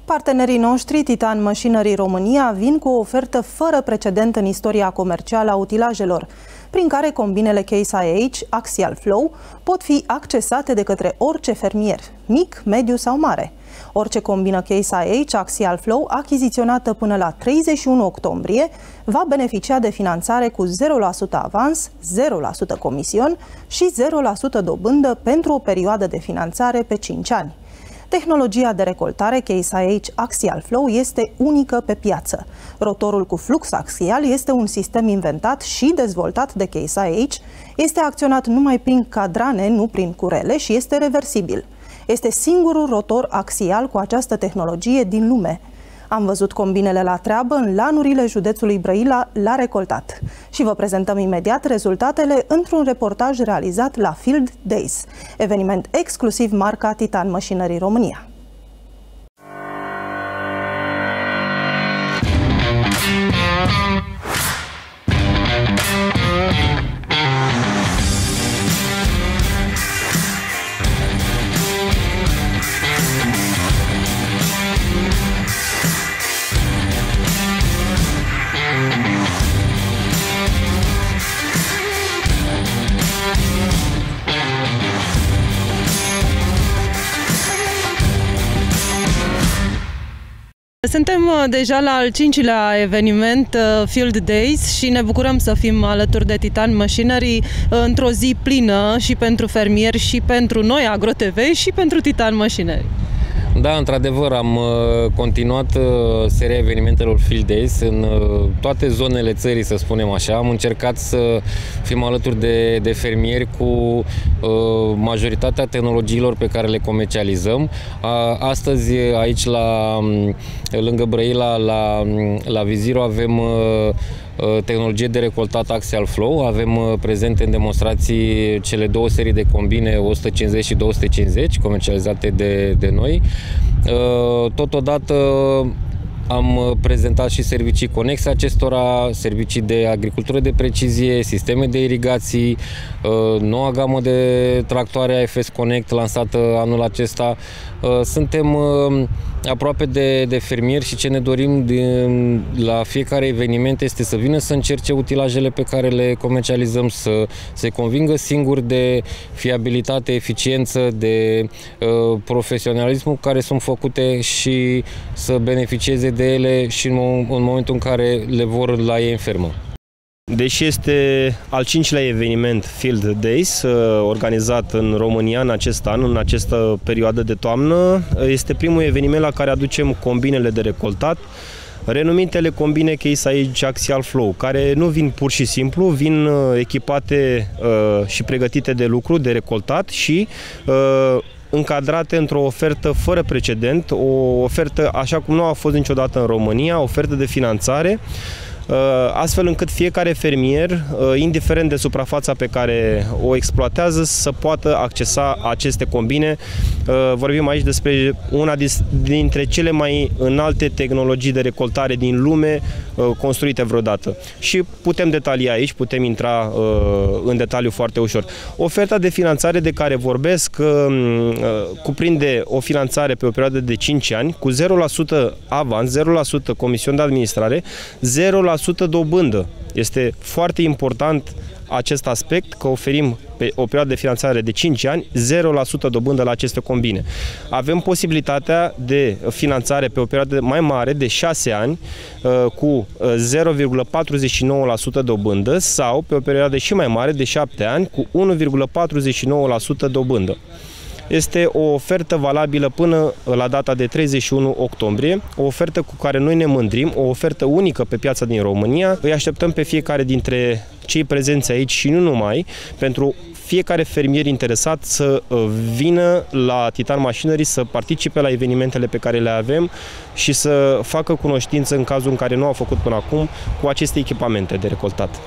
Partenerii noștri, Titan Machinery România, vin cu o ofertă fără precedent în istoria comercială a utilajelor, prin care combinele Case IH Axial Flow pot fi accesate de către orice fermier, mic, mediu sau mare. Orice combină Case IH Axial Flow achiziționată până la 31 octombrie va beneficia de finanțare cu 0% avans, 0% comision și 0% dobândă pentru o perioadă de finanțare pe 5 ani. Tehnologia de recoltare Case IH Axial Flow este unică pe piață. Rotorul cu flux axial este un sistem inventat și dezvoltat de Case IH, este acționat numai prin cadrane, nu prin curele și este reversibil. Este singurul rotor axial cu această tehnologie din lume. Am văzut combinele la treabă în lanurile județului Brăila la recoltat și vă prezentăm imediat rezultatele într-un reportaj realizat la Field Days, eveniment exclusiv marca Titan Machinery România. Suntem deja la al 5-lea eveniment Field Days și ne bucurăm să fim alături de Titan Machinery într-o zi plină și pentru fermieri și pentru noi AgroTV și pentru Titan Machinery. Da, într-adevăr, am continuat seria evenimentelor Field Days în toate zonele țării, să spunem așa. Am încercat să fim alături de fermieri cu majoritatea tehnologiilor pe care le comercializăm. Astăzi, aici, lângă Brăila, la Viziro, avem tehnologie de recoltat Axial Flow. Avem prezente în demonstrații cele două serii de combine 150 și 250 comercializate de noi. Totodată am prezentat și servicii conexe acestora, servicii de agricultură de precizie, sisteme de irigații, noua gamă de tractoare AFS Connect lansată anul acesta. Suntem aproape de fermieri și ce ne dorim la fiecare eveniment este să vină să încerce utilajele pe care le comercializăm, să se convingă singur de fiabilitate, eficiență, de profesionalismul cu care sunt făcute și să beneficieze de ele și în momentul în care le vor la ei în fermă. Deși este al 5-lea eveniment Field Days organizat în România în acest an, în această perioadă de toamnă, este primul eveniment la care aducem combinele de recoltat, renumitele combine Case IH Axial Flow, care nu vin pur și simplu, vin echipate și pregătite de lucru, de recoltat și încadrate într-o ofertă fără precedent, o ofertă așa cum nu a fost niciodată în România, o ofertă de finanțare, astfel încât fiecare fermier, indiferent de suprafața pe care o exploatează, să poată accesa aceste combine. Vorbim aici despre una dintre cele mai înalte tehnologii de recoltare din lume construite vreodată. Și putem detalia aici, putem intra în detaliu foarte ușor. Oferta de finanțare de care vorbesc cuprinde o finanțare pe o perioadă de 5 ani, cu 0% avans, 0% comision de administrare, 0% dobândă. Este foarte important acest aspect, că oferim pe o perioadă de finanțare de 5 ani 0% dobândă la aceste combine. Avem posibilitatea de finanțare pe o perioadă mai mare de 6 ani cu 0,49% dobândă sau pe o perioadă și mai mare de 7 ani cu 1,49% dobândă. Este o ofertă valabilă până la data de 31 octombrie, o ofertă cu care noi ne mândrim, o ofertă unică pe piața din România. Îi așteptăm pe fiecare dintre cei prezenți aici și nu numai, pentru fiecare fermier interesat să vină la Titan Machinery, să participe la evenimentele pe care le avem și să facă cunoștință în cazul în care nu au făcut până acum cu aceste echipamente de recoltat.